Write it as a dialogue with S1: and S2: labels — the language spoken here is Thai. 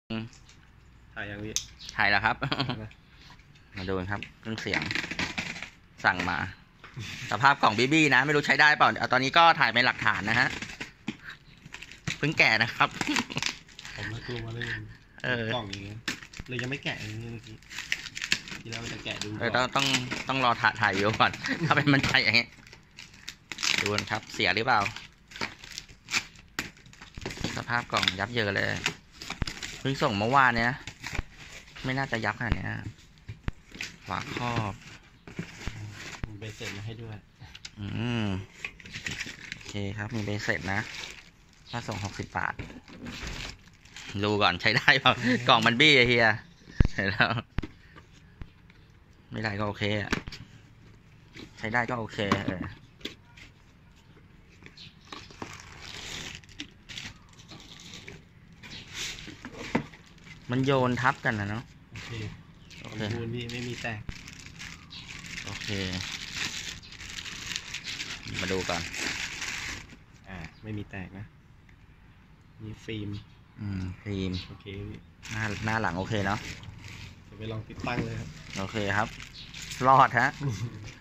S1: ถ่ายยังพี่
S2: ถ่ายแล้วครับ มาดูครับเครื่องเสียงสั่งมาสภาพกล่องบีบี้นะไม่รู้ใช้ได้เปล่าตอนนี้ก็ถ่ายเป็นหลักฐานนะฮะเพิ่งแกะนะครับ
S1: ผมไม่กลัวเลยกล่องอย่างเงี้ยเลยยังไม่แกะอย่างนี้เมื่อกี้ทีแล้วจะแกะดู
S2: ต้องรอถ่ายอยู่ก่อน ถ้าเป็นมันใช่อย่างเงี้ยดูครับเสียหรือเปล่าสภาพกล่องยับเยินเลยเพิ่งส่งเมื่อวานเนี้ยไม่น่าจะยับขนาดนี้ฝาครอบ
S1: มีใบเสร็จมาให้ด้วย
S2: โอเคครับมีใบเสร็จนะค่าส่ง60 บาทดูก่อนใช้ได้เปล่ากล่องมันบี้เฮียเห็นแล้วไม่ได้ก็โอเคอะใช้ได้ก็โอเคมันโยนทับกันนะเนาะ
S1: โอเคบูนพี่ไม่มีแตก
S2: โอเคมาดูก่อน
S1: ไม่มีแตกนะมีฟิล์ม
S2: ฟิล์ม
S1: โอเค
S2: หน้าหลังโอเคเนาะ
S1: จะไปลองติดตั้งเลยครับ
S2: โอเคครับรอดฮะ